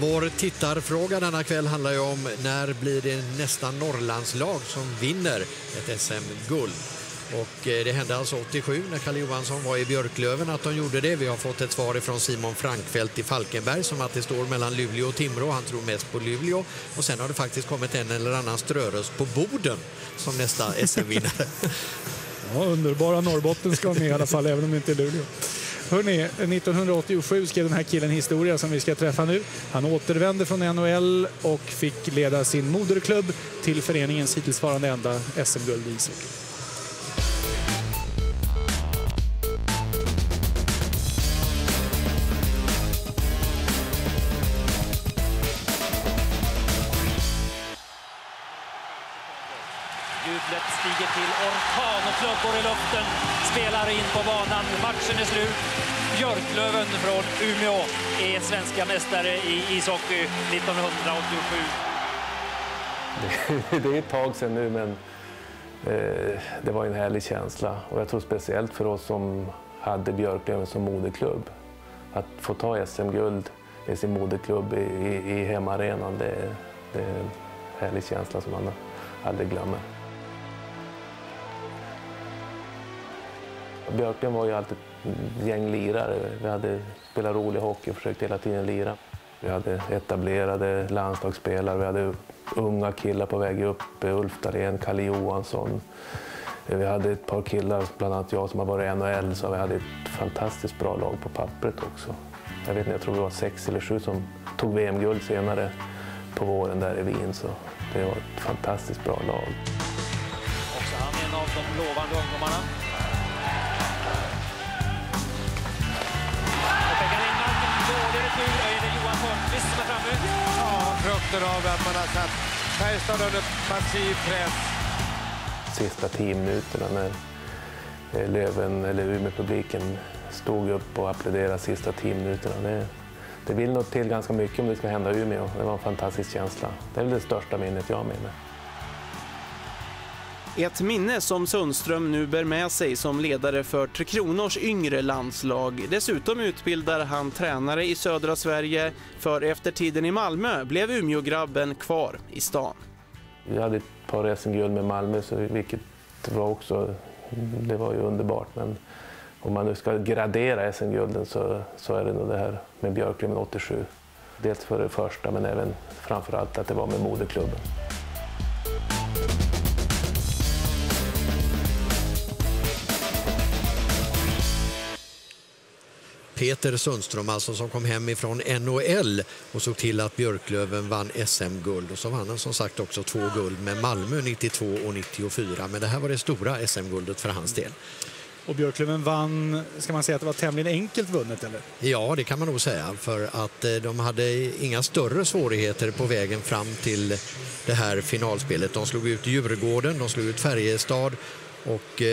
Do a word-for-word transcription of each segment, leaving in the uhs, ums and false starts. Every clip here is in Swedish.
Vår tittarfråga denna kväll handlar ju om när blir det nästa Norrlandslag som vinner ett S M-guld. Och det hände alltså åttiosju när Kalle Johansson var i Björklöven att de gjorde det. Vi har fått ett svar från Simon Frankfeldt i Falkenberg som att det står mellan Luleå och Timrå. Han tror mest på Luleå. Och sen har det faktiskt kommit en eller annan strörös på Boden som nästa S M-vinnare. Ja, underbara Norrbotten ska med i alla fall, även om det inte är Luleå. Hörrni, nittonhundraåttiosju skrev den här killen historia som vi ska träffa nu. Han återvände från N H L och fick leda sin moderklubb till föreningens hittillsvarande enda S M-guld i ishockey. Jublet stiger till orkan och klubbor i luften. Spelar in på banan. Matchen är slut. Björklöven från Umeå är svenska mästare i ishockey nittonhundraåttiosju. Det, det är ett tag sedan nu, men eh, det var en härlig känsla. Och jag tror speciellt för oss som hade Björklöven som moderklubb. Att få ta S M-guld med sin moderklubb i, i, i hemmaarenan, det, det är en härlig känsla som man aldrig glömmer. Björklöven var ju alltid ett gäng lirare. Vi hade spelat rolig hockey och försökt hela tiden lira. Vi hade etablerade landslagsspelare, vi hade unga killar på väg upp, Ulf Dahlén, Kalle Johansson. Vi hade ett par killar, bland annat jag som har varit i N H L, så vi hade ett fantastiskt bra lag på pappret också. Jag vet inte, jag tror det var sex eller sju som tog V M-guld senare på våren där i Wien, så det var ett fantastiskt bra lag. Också han är en av de lovande ungdomarna. Ja, frukten av att man har satt Färjestad under massiv press. Sista tio minuterna när Löven eller Umeå-publiken stod upp och applåderade sista tio minuterna. Det, det vill nog till ganska mycket om det ska hända i Umeå. Det var en fantastisk känsla. Det är väl det största minnet jag minner. Ett minne som Sundström nu bär med sig som ledare för Tre Kronors yngre landslag. Dessutom utbildar han tränare i södra Sverige, för efter tiden i Malmö blev Umeå-grabben kvar i stan. Vi hade ett par S M-guld med Malmö, så vilket var också, det var ju underbart. Men om man nu ska gradera S M-gulden så, så är det nog det här med Björklöven åttiosju. Dels för det första, men även framförallt att det var med moderklubben. Peter Sundström alltså, som kom hem ifrån N H L och såg till att Björklöven vann S M-guld. Och så vann han som sagt också två guld med Malmö nittiotvå och nittiofyra. Men det här var det stora S M-guldet för hans del. Och Björklöven vann, ska man säga att det var tämligen enkelt vunnet, eller? Ja, det kan man nog säga, för att de hade inga större svårigheter på vägen fram till det här finalspelet. De slog ut Djurgården, de slog ut Färjestad och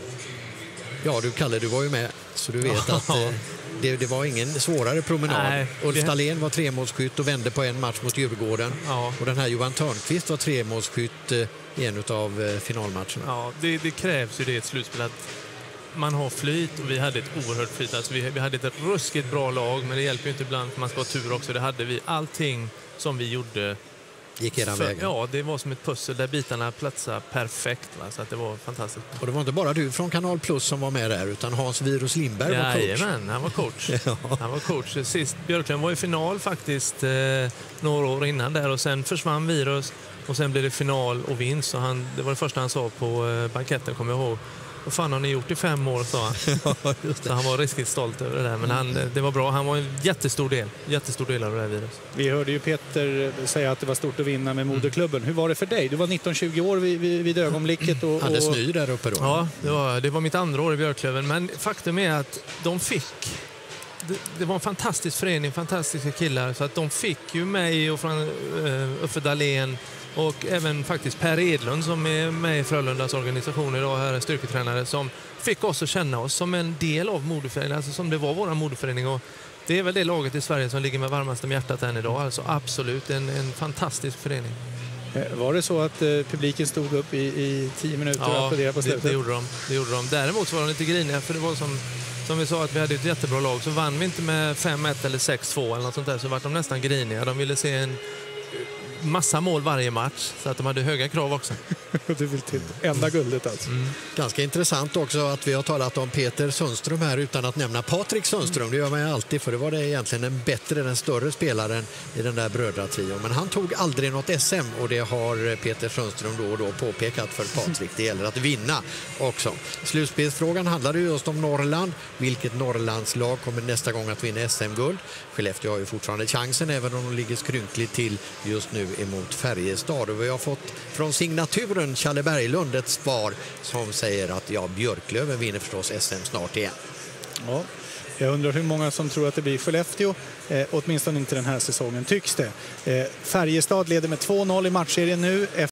ja, du Kalle, du var ju med, så du vet att det, det var ingen svårare promenad. Nej, Ulf det... Dahlén var tremålsskytt och vände på en match mot Djurgården. Ja. Och den här Johan Törnqvist var tremålsskytt i en av finalmatcherna. Ja, det, det krävs ju det i ett slutspel att man har flyt, och vi hade ett oerhört flyt. Alltså vi, vi hade ett ruskigt bra lag, men det hjälper ju inte ibland för man ska ha tur också. Det hade vi. Allting som vi gjorde gick eran väg. Ja, det var som ett pussel där bitarna platsade perfekt. Va? Så att det var fantastiskt. Och det var inte bara du från Kanal Plus som var med där, utan Hans Virus Lindberg var coach. Jajamän, han var coach. Ja. Han var coach. Sist Björklöven var i final faktiskt eh, några år innan där, och sen försvann Virus och sen blev det final och vinst. Så han, det var det första han sa på eh, banketten, kommer jag ihåg. Vad fan har ni gjort i fem år, sa han. Ja, just det. Så han var riktigt stolt över det där. Men han, det var bra. Han var en jättestor del. Jättestor del av det här virus. Vi hörde ju Peter säga att det var stort att vinna med moderklubben. Hur var det för dig? Du var nitton tjugo år vid, vid, vid ögonblicket. Och, och... hade sny där uppe då. Ja, det var, det var mitt andra år i Björklöven. Men faktum är att de fick... Det, det var en fantastisk förening, fantastiska killar. Så att de fick ju mig och från uh, Uffe Dahlén och även faktiskt Per Edlund som är med i Frölundas organisation idag, här är styrketränare, som fick oss att känna oss som en del av moderföreningen, alltså som det var vår moderförening. Och det är väl det laget i Sverige som ligger med varmaste hjärtat än idag, alltså absolut en, en fantastisk förening. Var det så att eh, publiken stod upp i, i tio minuter och applåderade på slutet? Det, det gjorde de. Det gjorde de. Däremot var de lite griniga, för det var som som vi sa att vi hade ett jättebra lag, så vann vi inte med fem ett eller sex två eller något sånt där, så var de nästan griniga. De ville se en massa mål varje match, så att de hade höga krav också. Det vill till enda guldet alltså. Mm. Ganska intressant också att vi har talat om Peter Sundström här utan att nämna Patrik Sundström. Det gör man ju alltid, för det var det egentligen den bättre, den större spelaren i den där brödratrion. Men han tog aldrig något S M, och det har Peter Sundström då och då påpekat för Patrik. Det gäller att vinna också. Slutspelsfrågan handlade ju just om Norrland. Vilket Norrlandslag kommer nästa gång att vinna S M-guld? Skellefteå har ju fortfarande chansen, även om de ligger skrynkligt till just nu emot Färjestad. Och vi har fått från signaturen Challe Berglund ett svar som säger att ja, Björklöven vinner förstås S M snart igen. Ja, jag undrar hur många som tror att det blir Skellefteå, eh, åtminstone inte den här säsongen tycks det. Eh, Färjestad leder med två noll i matchserien nu.